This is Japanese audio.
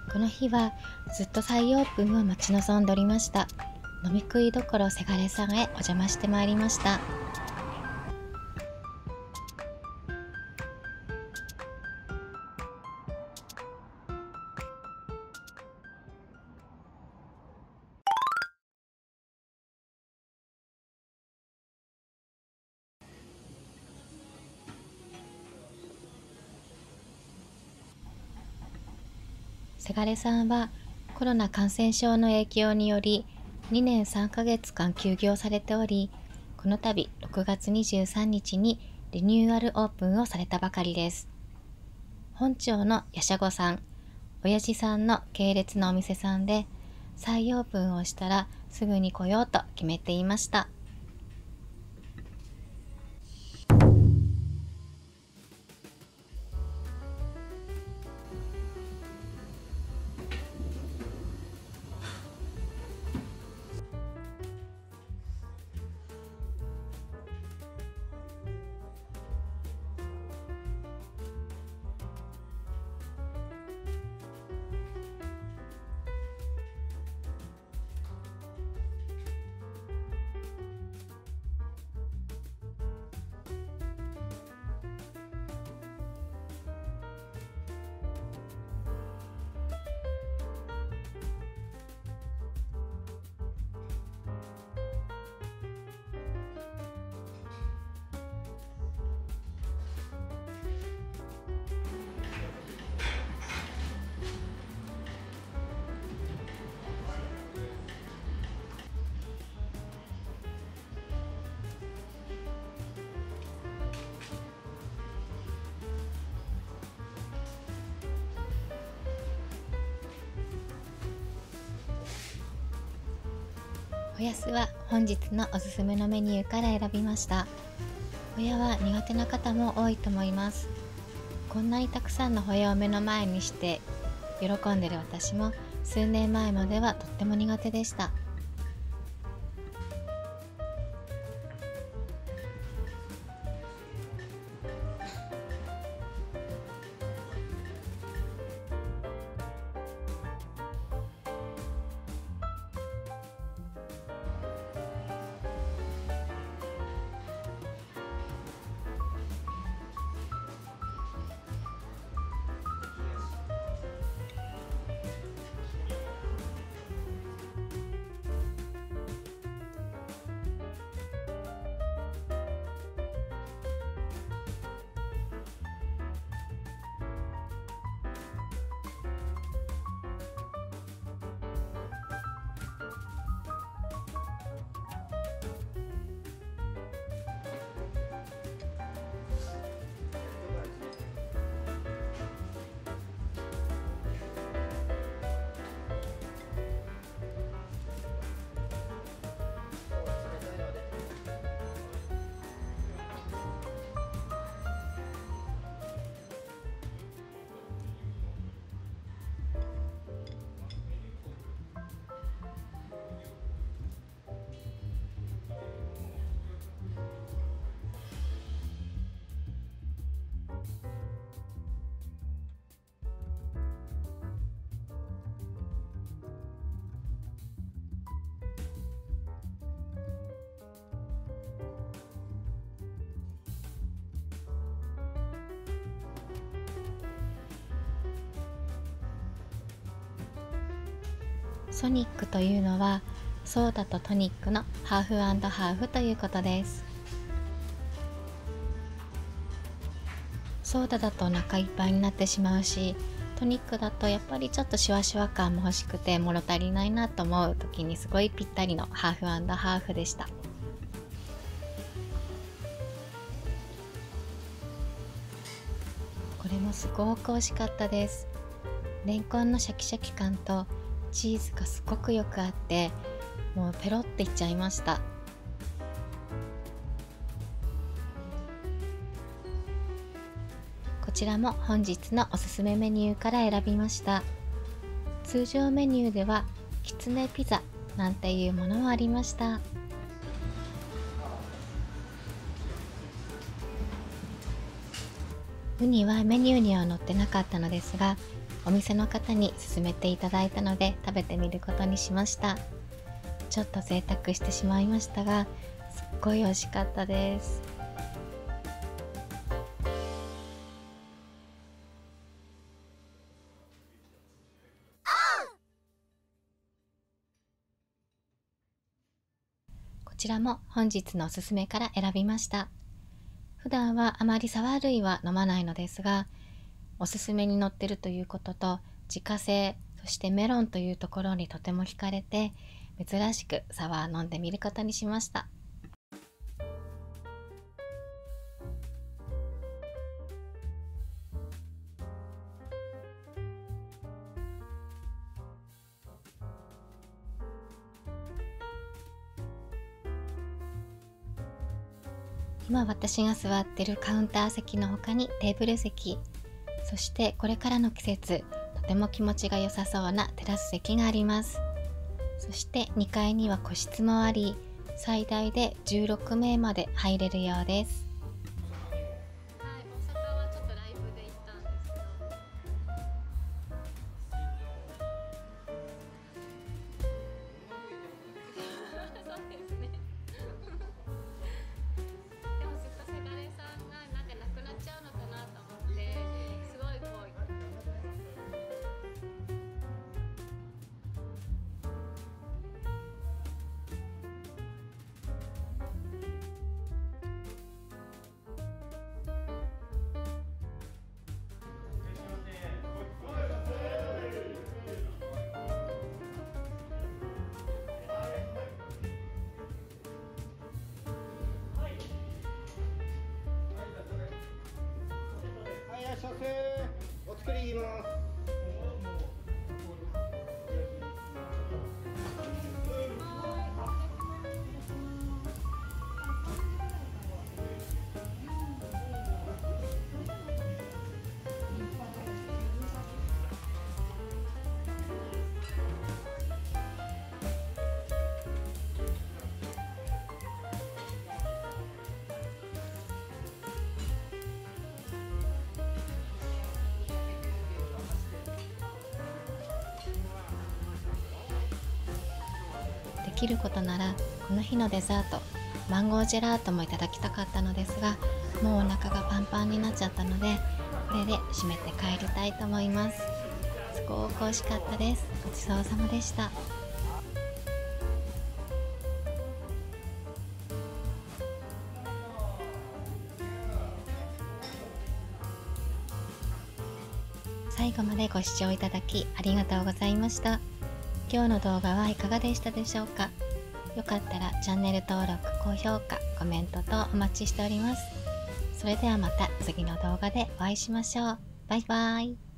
この日はずっと再オープンを待ち望んでおりました。飲み食いどころせがれさんへお邪魔してまいりました。せがれさんはコロナ感染症の影響により2年3ヶ月間休業されており、この度6月23日にリニューアルオープンをされたばかりです。本町のやしゃごさん、親父さんの系列のお店さんで、再オープンをしたらすぐに来ようと決めていました。おやすは本日のおすすめのメニューから選びました。ホヤは苦手な方も多いと思います。こんなにたくさんのホヤを目の前にして喜んでる私も数年前まではとっても苦手でした。ソニックというのはソーダとトニックのハーフ&ハーフということです。ソーダだとお腹いっぱいになってしまうし、トニックだとやっぱりちょっとシュワシュワ感も欲しくて物足りないなと思う時にすごいぴったりのハーフ&ハーフでした。これもすごく美味しかったです。レンコンのシャキシャキ感とチーズがすごくよくあって、もうペロっていっちゃいました。こちらも本日のおすすめメニューから選びました。通常メニューではきつねピザなんていうものもありました。ウニはメニューには載ってなかったのですが、 お店の方に勧めていただいたので食べてみることにしました。ちょっと贅沢してしまいましたが、すっごい美味しかったです。こちらも本日のおすすめから選びました。普段はあまりサワー類は飲まないのですが、おすすめに載ってるということと自家製、そしてメロンというところにとても惹かれて、珍しくサワー飲んでみることにしました。今私が座ってるカウンター席の他にテーブル席、そしてこれからの季節とても気持ちが良さそうなテラス席があります。そして2階には個室もあり、最大で16名まで入れるようです。はい、大阪はちょっとライブで行ったんですけど、そうですね。でもずっとせがれさんがなんかなくなっちゃうのかなと思って、すごいこうお作ります。 できることならこの日のデザートマンゴージェラートもいただきたかったのですが、もうお腹がパンパンになっちゃったので、これで締めて帰りたいと思います。すごく美味しかったです。ごちそうさまでした。最後までご視聴いただきありがとうございました。今日の動画はいかがでしたでしょうか。よかったらチャンネル登録、高評価、コメントとお待ちしております。それではまた次の動画でお会いしましょう。バイバイ。